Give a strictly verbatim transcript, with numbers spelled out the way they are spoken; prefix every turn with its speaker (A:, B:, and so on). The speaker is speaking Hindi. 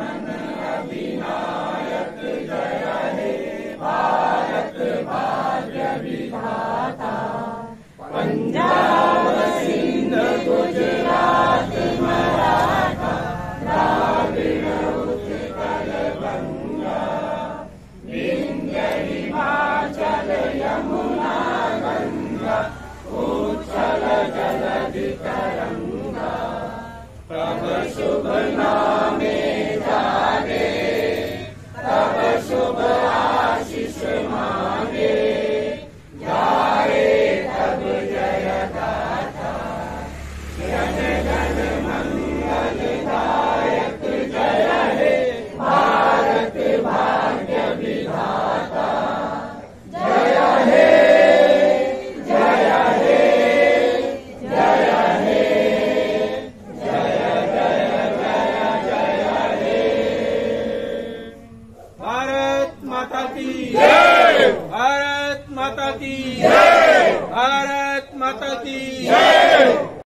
A: मन अधिनायक जय हे भारत भाग्य विधाता। पंजाब सिंध गुजरात मराठा द्राविड़ उत्कल गंगा, विंध्य हिमाचल यमुना गंगा उच्छल जलधि तरंगा। तब शुभ नामे जागे, तब शुभ आशीष मांगे, गाए तब जय गाथा। जन गण मंगलदायक जय हे भारत भाग्य विधाता। जय हे जय हे जय हे जय जय जय जय हे। भारत माता की जय, भारत माता की जय, भारत माता की जय।